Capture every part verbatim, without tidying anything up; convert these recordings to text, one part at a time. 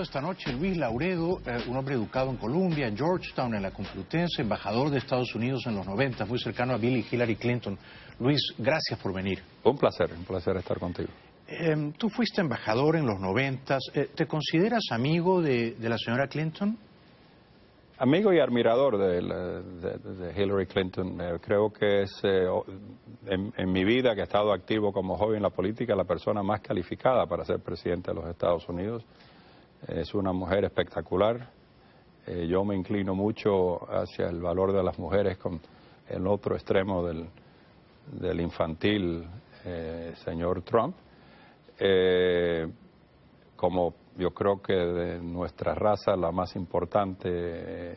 esta noche Luis Lauredo, eh, un hombre educado en Columbia, en Georgetown, en la Complutense, embajador de Estados Unidos en los noventa, muy cercano a Bill y Hillary Clinton. Luis, gracias por venir. Un placer, un placer estar contigo. Eh, tú fuiste embajador en los noventas. Eh, ¿Te consideras amigo de, de la señora Clinton? Amigo y admirador de, de, de Hillary Clinton. Eh, creo que es, eh, en, en mi vida, que he estado activo como joven en la política, la persona más calificada para ser presidente de los Estados Unidos. Eh, es una mujer espectacular. Eh, yo me inclino mucho hacia el valor de las mujeres con el otro extremo del, del infantil eh, señor Trump. Eh, como yo creo que de nuestra raza la más importante eh,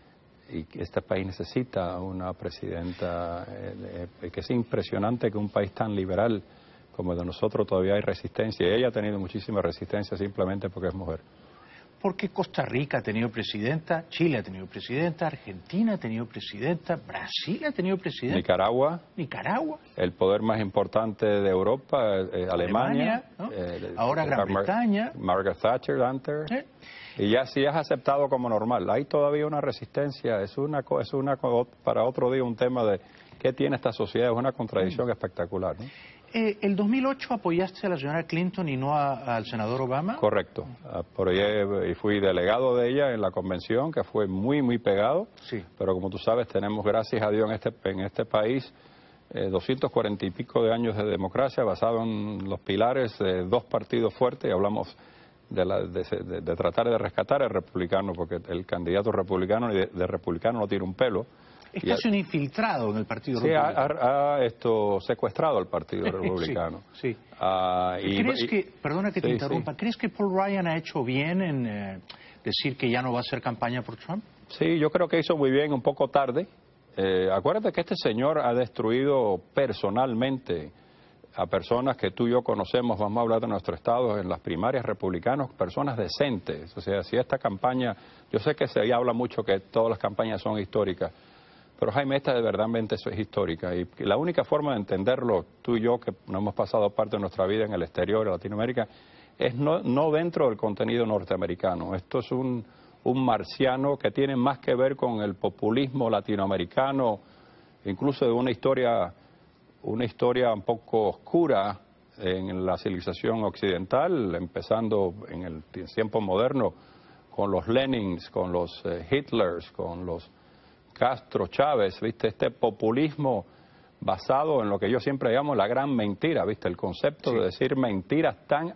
y que este país necesita una presidenta, eh, eh, que es impresionante que un país tan liberal como el de nosotros todavía hay resistencia, y ella ha tenido muchísima resistencia simplemente porque es mujer. Porque Costa Rica ha tenido presidenta, Chile ha tenido presidenta, Argentina ha tenido presidenta, Brasil ha tenido presidenta. Nicaragua. Nicaragua. El poder más importante de Europa, eh, Alemania. Alemania, ¿no? eh, Ahora Gran Mar Bretaña. Margaret Thatcher antes. ¿Eh? Y ya sí es aceptado como normal. Hay todavía una resistencia. Es una, es una para otro día un tema de qué tiene esta sociedad. Es una contradicción mm. espectacular, ¿no? Eh, ¿El dos mil ocho apoyaste a la señora Clinton y no a, al senador Obama? Correcto. Uh, por ella, y fui delegado de ella en la convención, que fue muy, muy pegado. Sí. Pero como tú sabes, tenemos, gracias a Dios, en este, en este país, eh, doscientos cuarenta y pico de años de democracia basado en los pilares de dos partidos fuertes, y hablamos de, la, de, de, de tratar de rescatar al republicano, porque el candidato republicano de, de republicano no tiene un pelo. Es casi un infiltrado en el Partido sí, Republicano. Sí, ha, ha esto, secuestrado al Partido Republicano. sí, sí. Uh, y, ¿Crees y, que, perdona que te sí, interrumpa, sí. ¿crees que Paul Ryan ha hecho bien en eh, decir que ya no va a hacer campaña por Trump? Sí, yo creo que hizo muy bien, un poco tarde. Eh, acuérdate que este señor ha destruido personalmente a personas que tú y yo conocemos, vamos a hablar de nuestro estado, en las primarias republicanas, personas decentes. O sea, si esta campaña, yo sé que se habla mucho que todas las campañas son históricas, pero Jaime, esta de verdad eso es histórica, y la única forma de entenderlo, tú y yo que no hemos pasado parte de nuestra vida en el exterior, en Latinoamérica, es no, no dentro del contenido norteamericano. Esto es un, un marciano que tiene más que ver con el populismo latinoamericano, incluso de una historia, una historia un poco oscura en la civilización occidental, empezando en el tiempo moderno con los Lenins, con los eh, Hitlers, con los Castro, Chávez, ¿viste? Este populismo basado en lo que yo siempre llamo la gran mentira, ¿viste? El concepto sí. de decir mentiras tan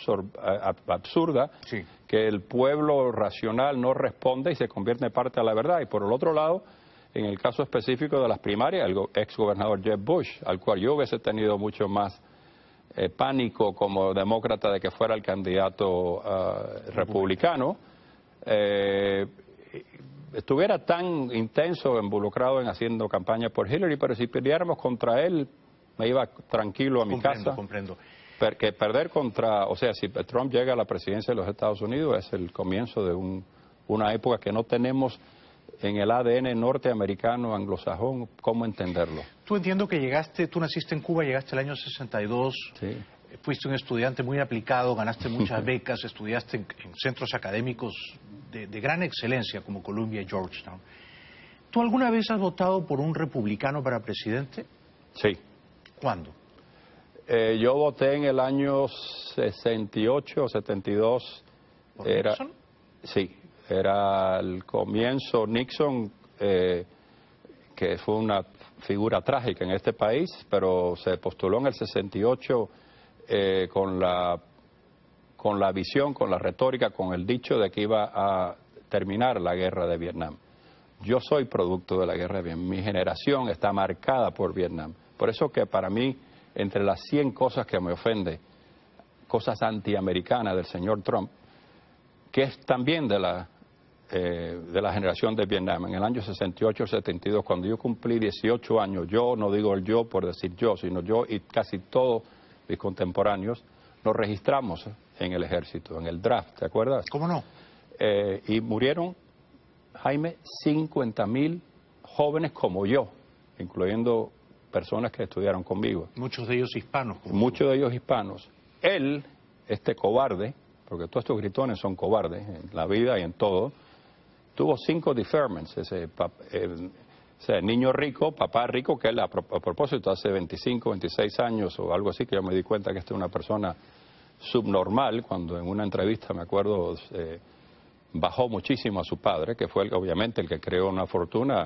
absurdas sí. que el pueblo racional no responde y se convierte en parte de la verdad. Y por el otro lado, en el caso específico de las primarias, el ex gobernador Jeb Bush, al cual yo hubiese tenido mucho más eh, pánico como demócrata de que fuera el candidato uh, republicano, eh, estuviera tan intenso, involucrado en haciendo campaña por Hillary, pero si perdiéramos contra él, me iba tranquilo a mi comprendo, casa. Comprendo, per, que perder contra, o sea, si Trump llega a la presidencia de los Estados Unidos, es el comienzo de un, una época que no tenemos en el A D N norteamericano, anglosajón, ¿cómo entenderlo? Tú entiendo que llegaste, tú naciste en Cuba, llegaste el año sesenta y dos, sí. Fuiste un estudiante muy aplicado, ganaste muchas becas, estudiaste en, en centros académicos de, de gran excelencia como Columbia y Georgetown. ¿Tú alguna vez has votado por un republicano para presidente? Sí. ¿Cuándo? Eh, yo voté en el año sesenta y ocho o setenta y dos. ¿Por era, Nixon? Sí, era el comienzo. Nixon, eh, que fue una figura trágica en este país, pero se postuló en el sesenta y ocho eh, con la con la visión, con la retórica, con el dicho de que iba a terminar la guerra de Vietnam. Yo soy producto de la guerra de Vietnam. Mi generación está marcada por Vietnam. Por eso que para mí, entre las cien cosas que me ofende, cosas antiamericanas del señor Trump, que es también de la, eh, de la generación de Vietnam, en el año sesenta y ocho setenta y dos, cuando yo cumplí dieciocho años, yo, no digo el yo por decir yo, sino yo y casi todos mis contemporáneos, nos registramos en el ejército, en el draft, ¿te acuerdas? ¿Cómo no? Eh, y murieron, Jaime, cincuenta mil jóvenes como yo, incluyendo personas que estudiaron conmigo. Muchos de ellos hispanos. Muchos de ellos hispanos. Él, este cobarde, porque todos estos gritones son cobardes en la vida y en todo, tuvo cinco deferments, ese el, o sea, niño rico, papá rico, que él a, pro, a propósito hace veinticinco, veintiséis años o algo así, que yo me di cuenta que esta es una persona subnormal, cuando en una entrevista, me acuerdo, eh, bajó muchísimo a su padre, que fue el, obviamente el que creó una fortuna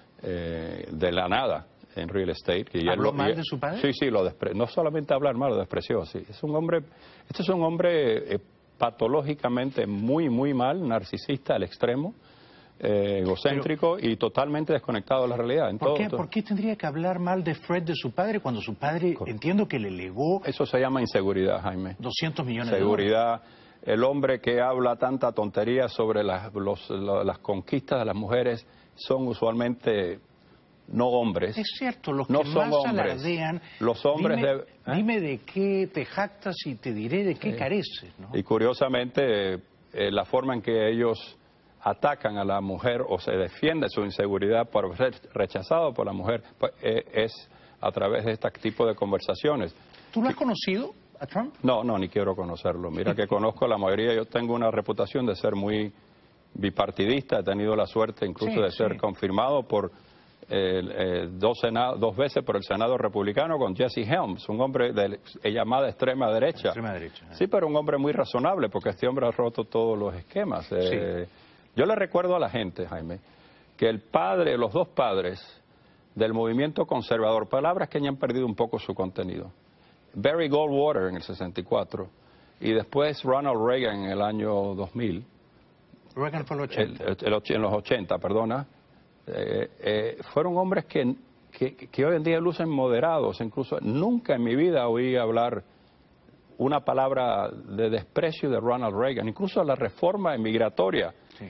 eh, de la nada en real estate. Y ¿Habló él, mal y, de su padre? Sí, sí, lo despre, no solamente hablar mal, lo despreció. Sí. Es un hombre, este es un hombre eh, patológicamente muy, muy mal, narcisista al extremo, eh, egocéntrico Pero, y totalmente desconectado de la realidad. En ¿por, todo, qué, todo. ¿Por qué tendría que hablar mal de Fred de su padre cuando su padre, Correcto. entiendo que le legó... Eso se llama inseguridad, Jaime. doscientos millones Seguridad. de dólares. El hombre que habla tanta tontería sobre las, los, las conquistas de las mujeres son usualmente no hombres. Es cierto, los no que son más hombres. alardean... Los hombres dime, de, ¿eh? dime de qué te jactas y te diré de qué sí. careces, ¿no? Y curiosamente, eh, la forma en que ellos atacan a la mujer o se defiende su inseguridad por ser rechazado por la mujer, pues, eh, es a través de este tipo de conversaciones. ¿Tú lo has conocido a Trump? No, no, ni quiero conocerlo. Mira que conozco la mayoría, yo tengo una reputación de ser muy bipartidista, he tenido la suerte incluso sí, de ser sí. confirmado por eh, eh, dos, senado, dos veces por el Senado republicano con Jesse Helms, un hombre de llamada extrema derecha. Extrema derecha. Eh. Sí, pero un hombre muy razonable porque este hombre ha roto todos los esquemas. Eh, sí. Yo le recuerdo a la gente, Jaime, que el padre, los dos padres del movimiento conservador, palabras que ya han perdido un poco su contenido, Barry Goldwater en el sesenta y cuatro y después Ronald Reagan en el año dos mil. Reagan fue en el ochenta. El, el, el, en los ochenta, perdona. Eh, eh, fueron hombres que, que, que hoy en día lucen moderados. Incluso nunca en mi vida oí hablar una palabra de desprecio de Ronald Reagan. Incluso la reforma migratoria. Sí.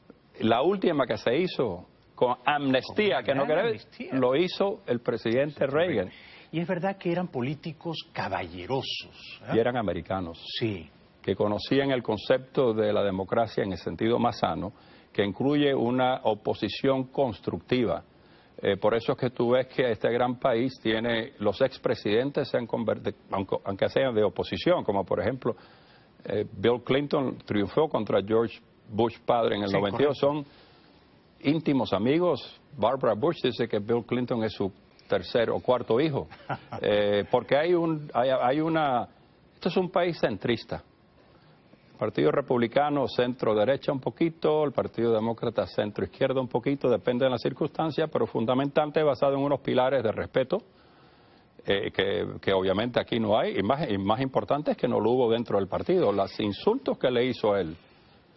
La última que se hizo con amnistía, con que no quería, lo hizo el presidente sí, Reagan. Y es verdad que eran políticos caballerosos. ¿eh? Y eran americanos. Sí. Que conocían el concepto de la democracia en el sentido más sano, que incluye una oposición constructiva. Eh, por eso es que tú ves que este gran país tiene, los expresidentes se han convertido, aunque, aunque sean de oposición, como por ejemplo eh, Bill Clinton triunfó contra George Bush padre en el sí, noventa y dos, correcto. Son íntimos amigos. Barbara Bush dice que Bill Clinton es su tercer o cuarto hijo, eh, porque hay, un, hay, hay una, esto es un país centrista. El Partido Republicano centro-derecha un poquito, el Partido Demócrata centro-izquierda un poquito, depende de las circunstancias, pero fundamentalmente basado en unos pilares de respeto, eh, que, que obviamente aquí no hay, y más, y más importante es que no lo hubo dentro del partido. Los insultos que le hizo a él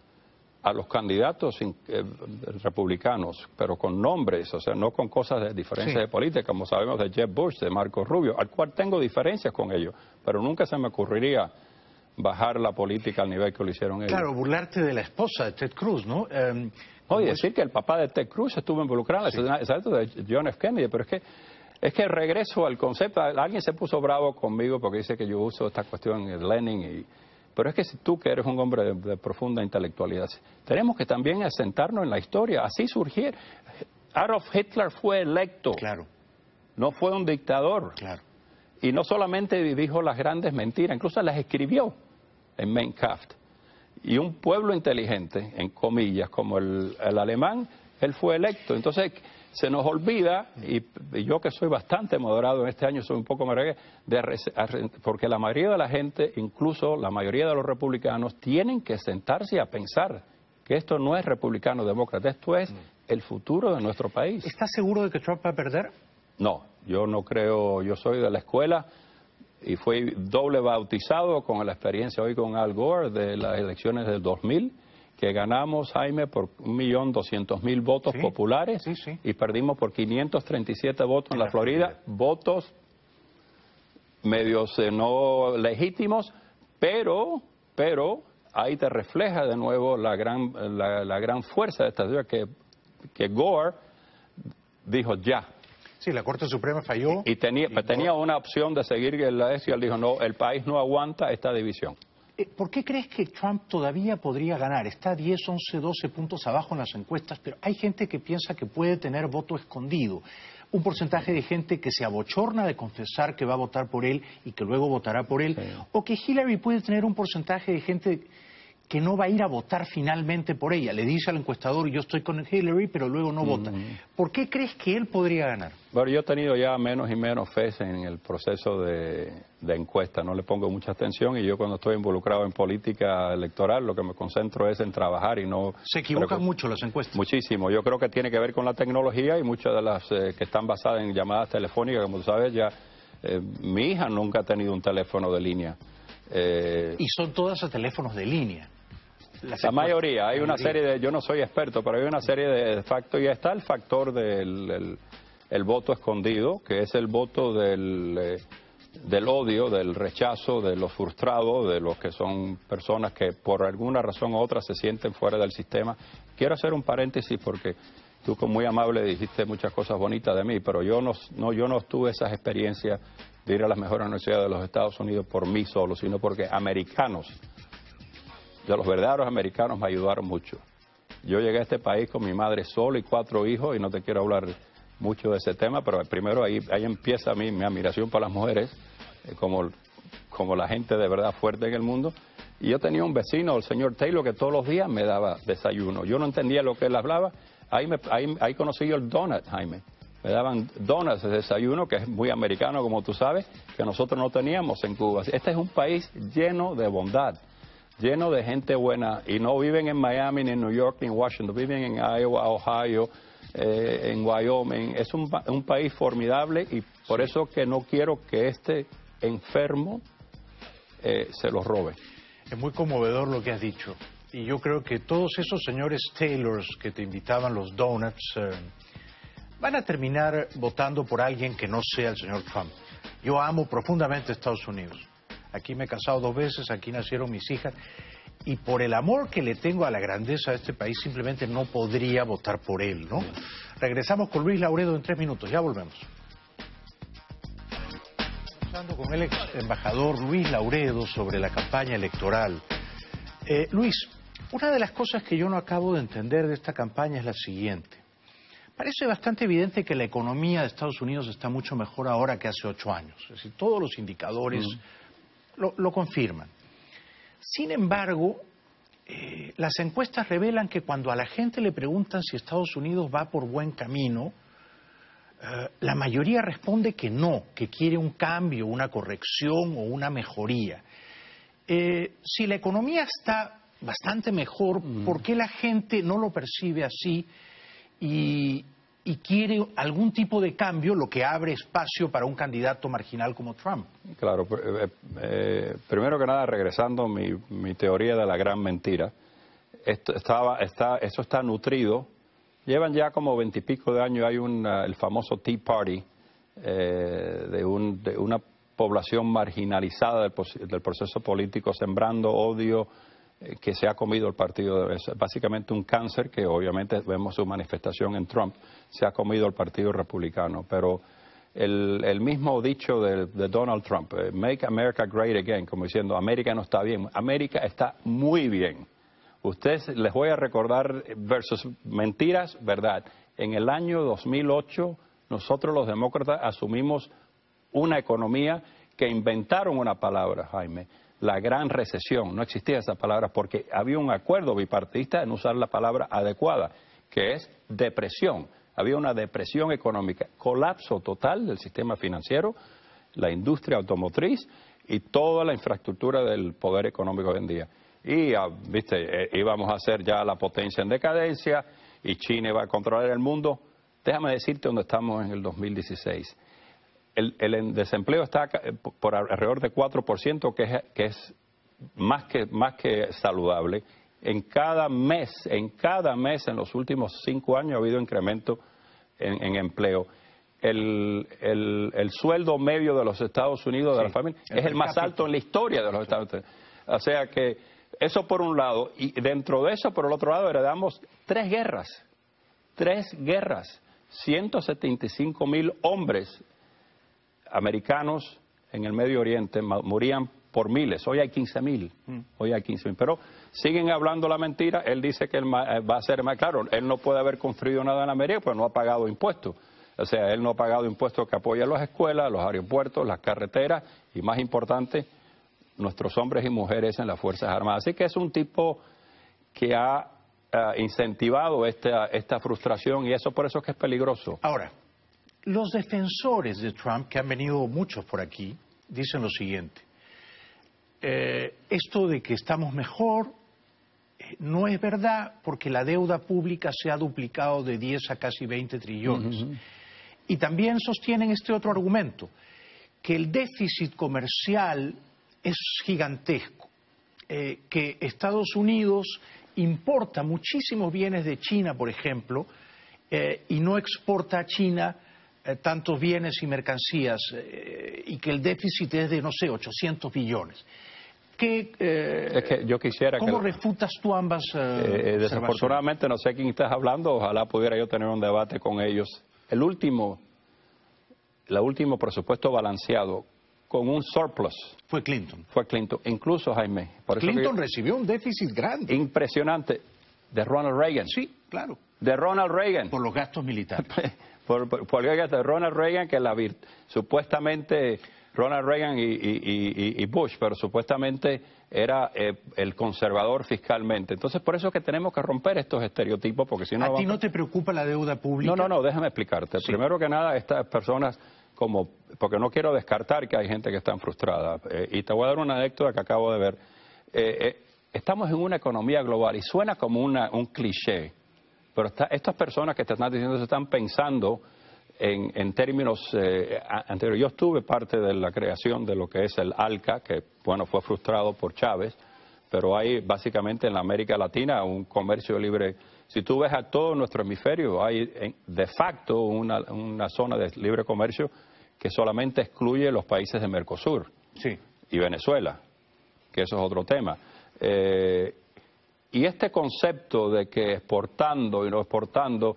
a los candidatos eh, republicanos, pero con nombres, o sea, no con cosas de diferencias sí. de política, como sabemos de Jeb Bush, de Marco Rubio, al cual tengo diferencias con ellos, pero nunca se me ocurriría bajar la política al nivel que lo hicieron ellos. Claro, burlarte de la esposa de Ted Cruz, ¿no? Um, Oye, decir que el papá de Ted Cruz estuvo involucrado en el asesinato de John F. Kennedy, pero es que es que regreso al concepto, alguien se puso bravo conmigo porque dice que yo uso esta cuestión en Lenin, y, pero es que si tú que eres un hombre de, de profunda intelectualidad, tenemos que también asentarnos en la historia, así surgir. Adolf Hitler fue electo, claro. no fue un dictador, claro. Y no solamente dijo las grandes mentiras, incluso las escribió en Mein Kampf. Y un pueblo inteligente, en comillas, como el, el alemán, él fue electo. Entonces, se nos olvida, y, y yo que soy bastante moderado en este año, soy un poco más de, de porque la mayoría de la gente, incluso la mayoría de los republicanos, tienen que sentarse a pensar que esto no es republicano-demócrata, esto es el futuro de nuestro país. ¿Estás seguro de que Trump va a perder? No, yo no creo, yo soy de la escuela y fui doble bautizado con la experiencia hoy con Al Gore de las elecciones del dos mil, que ganamos, Jaime, por un millón doscientos mil votos sí, populares sí, sí. y perdimos por quinientos treinta y siete votos en la Florida, votos medios eh, no legítimos, pero, pero ahí te refleja de nuevo la gran, la, la gran fuerza de esta ciudad, que, que Gore dijo ya. Sí, la Corte Suprema falló. Y tenía, y tenía una opción de seguir la y él dijo, no, el país no aguanta esta división. ¿Por qué crees que Trump todavía podría ganar? Está diez, once, doce puntos abajo en las encuestas, pero hay gente que piensa que puede tener voto escondido. Un porcentaje de gente que se abochorna de confesar que va a votar por él y que luego votará por él. Sí. O que Hillary puede tener un porcentaje de gente que no va a ir a votar finalmente por ella. Le dice al encuestador, yo estoy con Hillary, pero luego no vota. Mm. ¿Por qué crees que él podría ganar? Bueno, yo he tenido ya menos y menos fe en el proceso de, de encuesta. No le pongo mucha atención y yo cuando estoy involucrado en política electoral lo que me concentro es en trabajar y no... Se equivocan que, mucho las encuestas. Muchísimo. Yo creo que tiene que ver con la tecnología y muchas de las eh, que están basadas en llamadas telefónicas, como tú sabes, ya eh, mi hija nunca ha tenido un teléfono de línea. Eh, y son todas a teléfonos de línea. Las la mayoría, hay una serie de, yo no soy experto, pero hay una serie de factores y está el factor del el, el voto escondido, que es el voto del, eh, del odio, del rechazo, de los frustrados, de los que son personas que por alguna razón u otra se sienten fuera del sistema. Quiero hacer un paréntesis porque tú como muy amable dijiste muchas cosas bonitas de mí, pero yo no, no, yo no tuve esas experiencias de ir a las mejores universidades de los Estados Unidos por mí solo, sino porque americanos, de los verdaderos americanos, me ayudaron mucho. Yo llegué a este país con mi madre sola y cuatro hijos, y no te quiero hablar mucho de ese tema, pero primero ahí, ahí empieza mi, mi admiración por las mujeres, eh, como, como la gente de verdad fuerte en el mundo. Y yo tenía un vecino, el señor Taylor, que todos los días me daba desayuno. Yo no entendía lo que él hablaba. Ahí, me, ahí, ahí conocí yo el donut, Jaime. Me daban donuts de desayuno, que es muy americano, como tú sabes, que nosotros no teníamos en Cuba. Este es un país lleno de bondad, lleno de gente buena, y no viven en Miami, ni en New York, ni en Washington, viven en Iowa, Ohio, eh, en Wyoming. Es un, un país formidable y por eso que no quiero que este enfermo eh, se lo robe. Es muy conmovedor lo que has dicho. Y yo creo que todos esos señores Taylors que te invitaban los donuts eh, van a terminar votando por alguien que no sea el señor Trump. Yo amo profundamente Estados Unidos. Aquí me he casado dos veces, aquí nacieron mis hijas. Y por el amor que le tengo a la grandeza de este país, simplemente no podría votar por él, ¿no? Regresamos con Luis Lauredo en tres minutos. Ya volvemos. Conversando con el ex embajador Luis Lauredo sobre la campaña electoral. Eh, Luis, una de las cosas que yo no acabo de entender de esta campaña es la siguiente. Parece bastante evidente que la economía de Estados Unidos está mucho mejor ahora que hace ocho años. Es decir, todos los indicadores mm. lo, lo confirman. Sin embargo, eh, las encuestas revelan que cuando a la gente le preguntan si Estados Unidos va por buen camino, eh, la mayoría responde que no, que quiere un cambio, una corrección o una mejoría. Eh, si la economía está bastante mejor, mm. ¿por qué la gente no lo percibe así y, y quiere algún tipo de cambio, lo que abre espacio para un candidato marginal como Trump? Claro, eh, eh, primero que nada, regresando a mi, mi teoría de la gran mentira, esto estaba, está, eso está nutrido, llevan ya como veintipico de años, hay un, uh, el famoso Tea Party, eh, de, un, de una población marginalizada del, del proceso político, sembrando odio, eh, que se ha comido el partido. Es básicamente un cáncer que obviamente vemos su manifestación en Trump, se ha comido el partido republicano. Pero el, el mismo dicho de, de Donald Trump, eh, Make America Great Again, como diciendo, América no está bien, América está muy bien. Ustedes, les voy a recordar versus mentiras, verdad. En el año dos mil ocho, nosotros los demócratas asumimos una economía que inventaron una palabra, Jaime, la gran recesión. No existía esa palabra porque había un acuerdo bipartidista en usar la palabra adecuada, que es depresión. Había una depresión económica, colapso total del sistema financiero, la industria automotriz y toda la infraestructura del poder económico hoy en día. Y, viste, eh, íbamos a ser ya la potencia en decadencia y China iba a controlar el mundo. Déjame decirte dónde estamos en el dos mil dieciséis. El, el desempleo está por alrededor de cuatro por ciento, que es, que es más que, más que saludable. En cada mes, en cada mes, en los últimos cinco años ha habido incremento en, en empleo. El, el, el sueldo medio de los Estados Unidos, de sí, la familia, es el más alto en la historia de los Estados Unidos. O sea que eso por un lado, y dentro de eso, por el otro lado, heredamos tres guerras, tres guerras, ciento setenta y cinco mil hombres americanos en el Medio Oriente morían por miles. Hoy hay quince mil, mm. hoy hay quince mil. Pero siguen hablando la mentira. Él dice que él va a ser más claro. Él no puede haber construido nada en América, pues no ha pagado impuestos. O sea, él no ha pagado impuestos que apoyan las escuelas, los aeropuertos, las carreteras y, más importante, nuestros hombres y mujeres en las Fuerzas Armadas. Así que es un tipo que ha uh, incentivado esta, esta frustración y eso por eso es que es peligroso. Ahora, los defensores de Trump, que han venido muchos por aquí, dicen lo siguiente. Eh, esto de que estamos mejor eh, no es verdad porque la deuda pública se ha duplicado de diez a casi veinte trillones. Uh-huh. Y también sostienen este otro argumento, que el déficit comercial es gigantesco, eh, que Estados Unidos importa muchísimos bienes de China, por ejemplo, eh, y no exporta a China eh, tantos bienes y mercancías, eh, y que el déficit es de, no sé, ochocientos billones. ¿Qué, eh, es que yo quisiera ¿Cómo que, refutas tú ambas eh, eh, Desafortunadamente no sé quién estás hablando, ojalá pudiera yo tener un debate con ellos. El último, el último presupuesto balanceado con un surplus fue Clinton. Fue Clinton, incluso Jaime. Por Clinton eso que, recibió un déficit grande. Impresionante, de Ronald Reagan. Sí, claro. De Ronald Reagan. Por los gastos militares. por, por, por el gasto de Ronald Reagan, que la supuestamente Ronald Reagan y, y, y, y Bush, pero supuestamente era eh, el conservador fiscalmente. Entonces, por eso es que tenemos que romper estos estereotipos, porque si no... ¿A ti vamos... no te preocupa la deuda pública? No, no, no, déjame explicarte. Sí. Primero que nada, estas personas, como porque no quiero descartar que hay gente que está frustrada, eh, y te voy a dar una anécdota que acabo de ver. Eh, eh, estamos en una economía global y suena como una, un cliché, pero está, estas personas que te están diciendo se están pensando en, en términos eh, anteriores. Yo estuve parte de la creación de lo que es el ALCA, que bueno, fue frustrado por Chávez, pero hay básicamente en la América Latina un comercio libre. Si tú ves a todo nuestro hemisferio, hay de facto una, una zona de libre comercio que solamente excluye los países de Mercosur, sí, y Venezuela, que eso es otro tema. Eh, y este concepto de que exportando y no exportando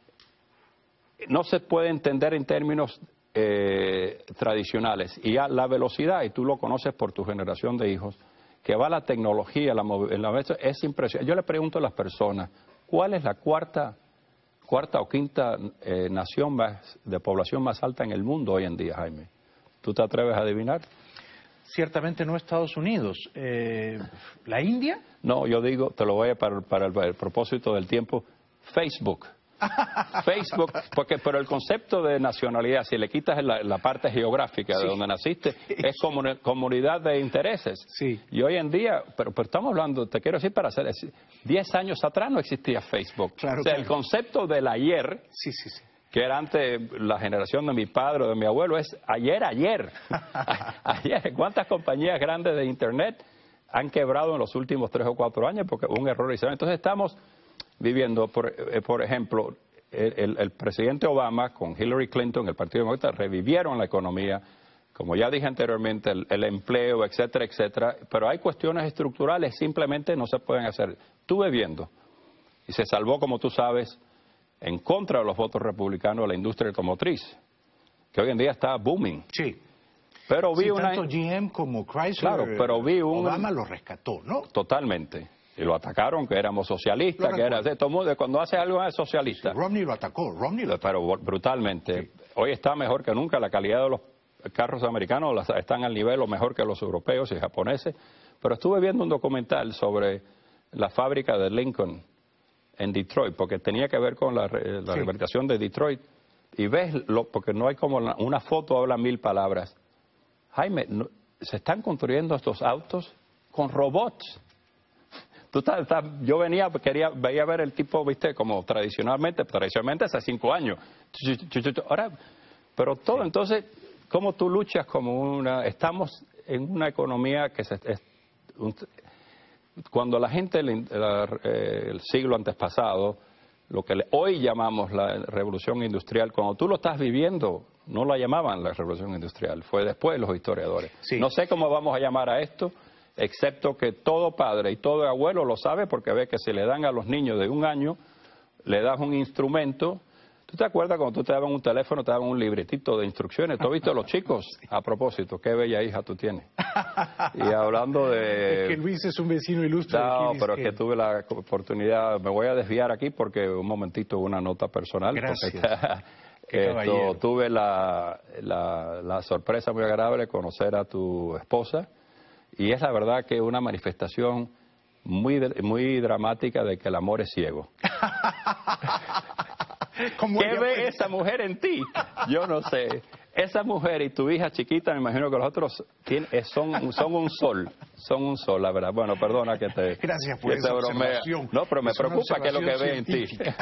no se puede entender en términos eh, tradicionales. Y a la velocidad, y tú lo conoces por tu generación de hijos, que va la tecnología, la, la, es impresionante. Yo le pregunto a las personas, ¿cuál es la cuarta, cuarta o quinta eh, nación más, de población más alta en el mundo hoy en día, Jaime? ¿Tú te atreves a adivinar? Ciertamente no Estados Unidos. Eh, ¿La India? No, yo digo, te lo voy a para, para el, el propósito del tiempo, Facebook. Facebook, porque pero el concepto de nacionalidad, si le quitas la, la parte geográfica sí. de donde naciste, es comuni comunidad de intereses. Sí. Y hoy en día, pero, pero estamos hablando, te quiero decir, para hacer diez años atrás no existía Facebook. Claro, o sea, claro. el concepto del ayer, sí, sí, sí. que era antes la generación de mi padre o de mi abuelo, es ayer, ayer. ayer. ¿Cuántas compañías grandes de Internet han quebrado en los últimos tres o cuatro años porque hubo un error? Entonces estamos viviendo, por, eh, por ejemplo, el, el, el presidente Obama con Hillary Clinton, el Partido Demócrata, revivieron la economía, como ya dije anteriormente, el, el empleo, etcétera, etcétera, pero hay cuestiones estructurales, simplemente no se pueden hacer. Estuve viendo, y se salvó, como tú sabes, en contra de los votos republicanos de la industria automotriz, que hoy en día está booming. Sí. Pero vi sí, una... tanto G M como Chrysler, claro, pero vi un... Obama lo rescató, ¿no? Totalmente. Y lo atacaron, que éramos socialistas, que era... Todo, cuando hace algo es socialista. Sí, Romney lo atacó, Romney lo atacó. Pero brutalmente. Sí. Hoy está mejor que nunca, la calidad de los carros americanos están al nivel o mejor que los europeos y japoneses. Pero estuve viendo un documental sobre la fábrica de Lincoln en Detroit, porque tenía que ver con la, la sí. rehabilitación de Detroit. Y ves, lo, porque no hay como una, una foto habla mil palabras. Jaime, no, se están construyendo estos autos con robots. Tú estás, estás, yo venía, quería, veía ver el tipo, viste, como tradicionalmente, tradicionalmente hace cinco años. Ahora, pero todo, sí. Entonces, ¿cómo tú luchas como una... Estamos en una economía que se... Es, un, cuando la gente, el, el siglo antes pasado, lo que hoy llamamos la revolución industrial, cuando tú lo estás viviendo, no la llamaban la revolución industrial, fue después los historiadores. Sí. No sé cómo vamos a llamar a esto, excepto que todo padre y todo abuelo lo sabe porque ve que si le dan a los niños de un año, le das un instrumento. ¿Tú te acuerdas cuando tú te daban un teléfono, te daban un libretito de instrucciones? ¿Tú has visto a los chicos? A propósito, qué bella hija tú tienes. Y hablando de... Es que Luis es un vecino ilustre. No, de pero es que tuve la oportunidad, me voy a desviar aquí porque un momentito una nota personal. Gracias. Está, esto, tuve la, la, la sorpresa muy agradable de conocer a tu esposa y es la verdad que una manifestación muy, muy dramática de que el amor es ciego. ¿Qué ve esa mujer en ti? Yo no sé. Esa mujer y tu hija chiquita, me imagino que los otros tienen, son, son un sol, son un sol, la verdad. Bueno, perdona que te... Gracias por esa observación. No, pero me es preocupa que es lo que ve en ti.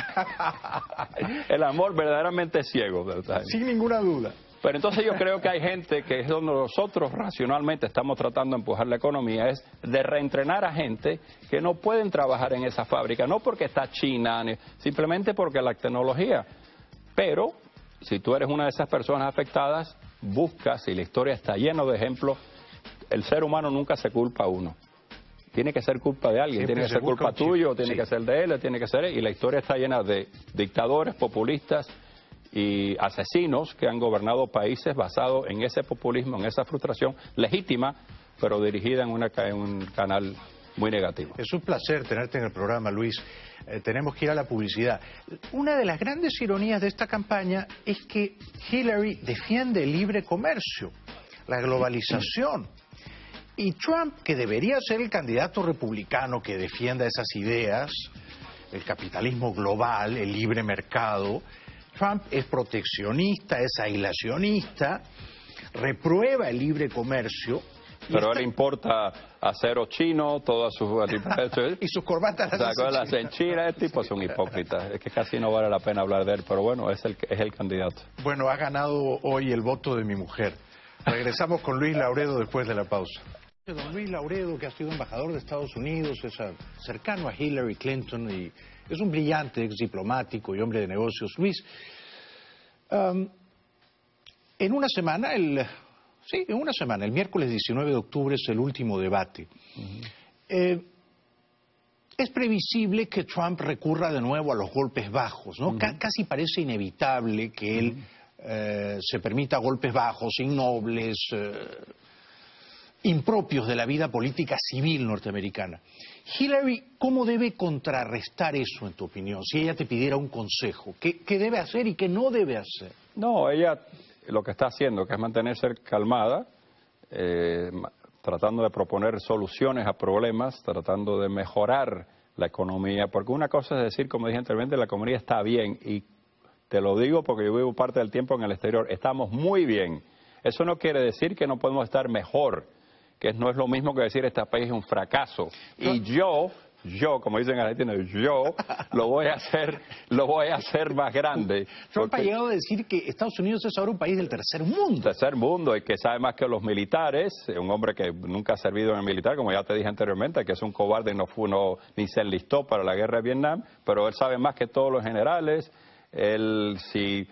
El amor verdaderamente es ciego, ¿verdad? Sin ninguna duda. Pero entonces yo creo que hay gente que es donde nosotros racionalmente estamos tratando de empujar la economía, es de reentrenar a gente que no pueden trabajar en esa fábrica, no porque está China, ni, simplemente porque la tecnología. Pero si tú eres una de esas personas afectadas, buscas, y la historia está llena de ejemplos, el ser humano nunca se culpa a uno. Tiene que ser culpa de alguien, Siempre tiene que ser culpa tuya, tiene sí. que ser de él, tiene que ser él, y la historia está llena de dictadores, populistas y asesinos que han gobernado países basados en ese populismo, en esa frustración legítima, pero dirigida en, una, en un canal muy negativo. Es un placer tenerte en el programa, Luis. Eh, tenemos que ir a la publicidad. Una de las grandes ironías de esta campaña es que Hillary defiende el libre comercio, la globalización. Y Trump, que debería ser el candidato republicano que defienda esas ideas, el capitalismo global, el libre mercado, Trump es proteccionista, es aislacionista, reprueba el libre comercio. Pero a él le importa acero chino, todas sus... y sus corbatas las en China. El tipo es un hipócrita. Es que casi no vale la pena hablar de él, pero bueno, es el, es el candidato. Bueno, ha ganado hoy el voto de mi mujer. Regresamos con Luis Lauredo después de la pausa. Don Luis Lauredo, que ha sido embajador de Estados Unidos, es cercano a Hillary Clinton y es un brillante ex diplomático y hombre de negocios. Luis, um, en una semana, el, sí, en una semana, el miércoles diecinueve de octubre es el último debate. Uh-huh. eh, es previsible que Trump recurra de nuevo a los golpes bajos, ¿no? Uh-huh. C- casi parece inevitable que él uh-huh. eh, se permita golpes bajos, innobles, eh, impropios de la vida política civil norteamericana. Hillary, ¿cómo debe contrarrestar eso, en tu opinión? Si ella te pidiera un consejo, ¿qué, qué debe hacer y qué no debe hacer? No, ella lo que está haciendo, que es mantenerse calmada, eh, tratando de proponer soluciones a problemas, tratando de mejorar la economía, porque una cosa es decir, como dije anteriormente, la economía está bien, y te lo digo porque yo vivo parte del tiempo en el exterior, estamos muy bien. Eso no quiere decir que no podemos estar mejor, que no es lo mismo que decir este país es un fracaso. Y yo, yo, como dicen en Argentina, yo lo voy a hacer, lo voy a hacer más grande. Trump ha llegado a decir que Estados Unidos es ahora un país del tercer mundo. Tercer mundo, y que sabe más que los militares, un hombre que nunca ha servido en el militar, como ya te dije anteriormente, que es un cobarde y no, fue, no ni se enlistó para la guerra de Vietnam, pero él sabe más que todos los generales. Él, si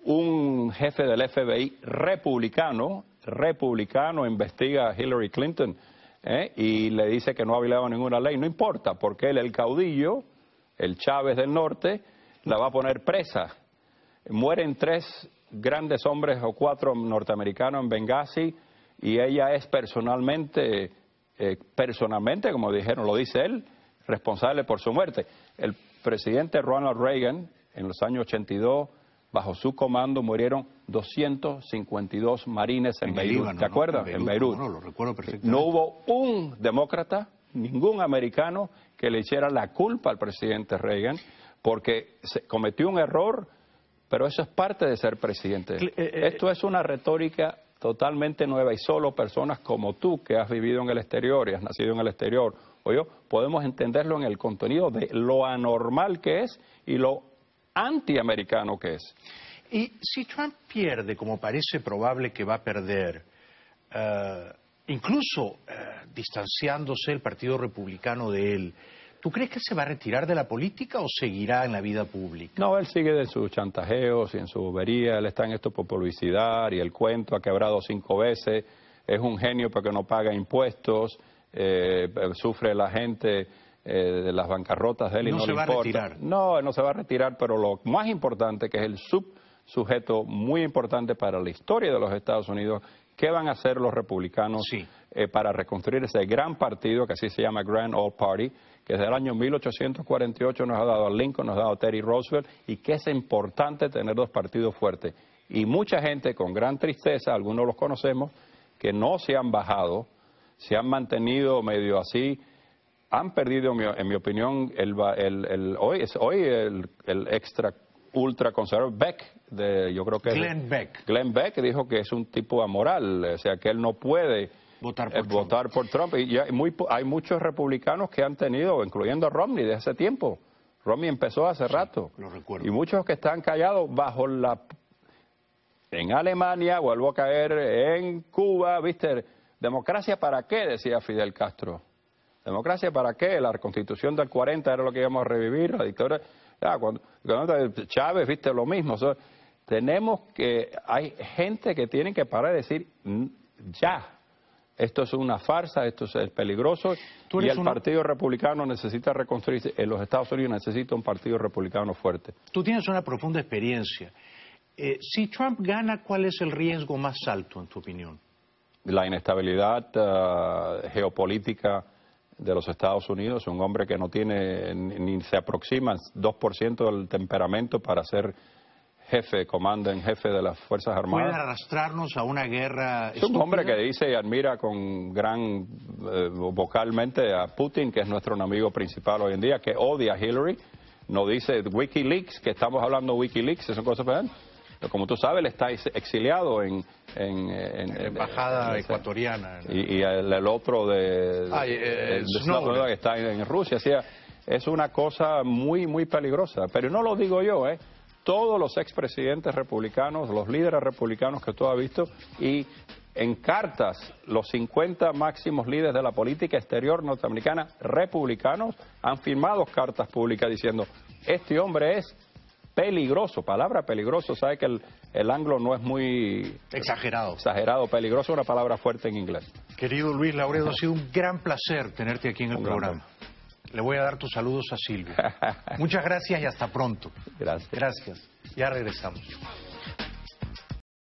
un jefe del F B I republicano, republicano investiga a Hillary Clinton ¿eh? y le dice que no ha violado ninguna ley, no importa, porque él, el caudillo, el Chávez del norte, la va a poner presa. Mueren tres grandes hombres o cuatro norteamericanos en Benghazi y ella es personalmente, eh, personalmente, como dijeron, lo dice él, responsable por su muerte. El presidente Ronald Reagan, en los años ochenta y dos, bajo su comando murieron doscientos cincuenta y dos marines en, en Beirut, Líbano, ¿te acuerdas? ¿no? En Beirut, en Beirut. No, no, lo recuerdo perfectamente. No hubo un demócrata, ningún americano que le hiciera la culpa al presidente Reagan, porque se cometió un error, pero eso es parte de ser presidente. Eh, eh, Esto es una retórica totalmente nueva y solo personas como tú, que has vivido en el exterior y has nacido en el exterior, o yo, podemos entenderlo en el contenido de lo anormal que es y lo antiamericano que es. Y si Trump pierde, como parece probable que va a perder, uh, incluso uh, distanciándose el Partido Republicano de él, ¿tú crees que se va a retirar de la política o seguirá en la vida pública? No, él sigue de sus chantajeos y en su bobería, él está en esto por publicidad y el cuento, ha quebrado cinco veces, es un genio porque no paga impuestos, eh, sufre la gente eh, de las bancarrotas de él y no, no le importa. No se va a retirar. No, él no se va a retirar, pero lo más importante, que es el subsujeto muy importante para la historia de los Estados Unidos, ¿qué van a hacer los republicanos sí. eh, para reconstruir ese gran partido, que así se llama Grand Old Party, que desde el año mil ochocientos cuarenta y ocho nos ha dado a Lincoln, nos ha dado a Teddy Roosevelt, y que es importante tener dos partidos fuertes? Y mucha gente, con gran tristeza, algunos los conocemos, que no se han bajado, se han mantenido medio así, han perdido, en mi opinión, el, el, el, hoy, hoy el, el extra ultra conservador Beck, de, yo creo que Glenn es, Beck. Glenn Beck dijo que es un tipo amoral, o sea, que él no puede votar por, eh, Trump. votar por Trump. Y hay, muy, hay muchos republicanos que han tenido, incluyendo a Romney, de hace tiempo. Romney empezó hace Sí, rato. lo recuerdo. Y muchos que están callados bajo la... En Alemania, vuelvo a caer, en Cuba, ¿viste? ¿Democracia para qué? Decía Fidel Castro. ¿Democracia para qué? La Constitución del cuarenta era lo que íbamos a revivir, la dictadura... Ya, cuando, cuando Chávez, ¿viste? Lo mismo. O sea, tenemos que... Hay gente que tiene que parar de decir, ya, esto es una farsa, esto es peligroso, y el uno... Partido Republicano necesita reconstruirse. En los Estados Unidos necesita un Partido Republicano fuerte. Tú tienes una profunda experiencia. Eh, si Trump gana, ¿cuál es el riesgo más alto, en tu opinión? La inestabilidad uh, geopolítica de los Estados Unidos. Un hombre que no tiene, ni se aproxima dos por ciento del temperamento para ser jefe, comando en jefe de las Fuerzas Armadas. ¿Puede arrastrarnos a una guerra Es un estúpida? hombre que dice y admira con gran eh, vocalmente a Putin, que es nuestro enemigo principal hoy en día, que odia a Hillary. No dice Wikileaks, que estamos hablando de Wikileaks, son cosas peores. Como tú sabes, él está exiliado en... En, en, en la embajada en, ecuatoriana. Y, y el, el otro de, ah, eh, de Snowden, que está en, en Rusia. O sea, es una cosa muy, muy peligrosa. Pero no lo digo yo, ¿eh? Todos los expresidentes republicanos, los líderes republicanos que tú has visto, y en cartas, los cincuenta máximos líderes de la política exterior norteamericana republicanos han firmado cartas públicas diciendo, este hombre es peligroso, palabra peligroso, sabe que el, el anglo no es muy... Exagerado. Exagerado, peligroso es una palabra fuerte en inglés. Querido Luis Lauredo, ha sido un gran placer tenerte aquí en el un programa. Le voy a dar tus saludos a Silvia. Muchas gracias y hasta pronto. Gracias. Gracias. Ya regresamos.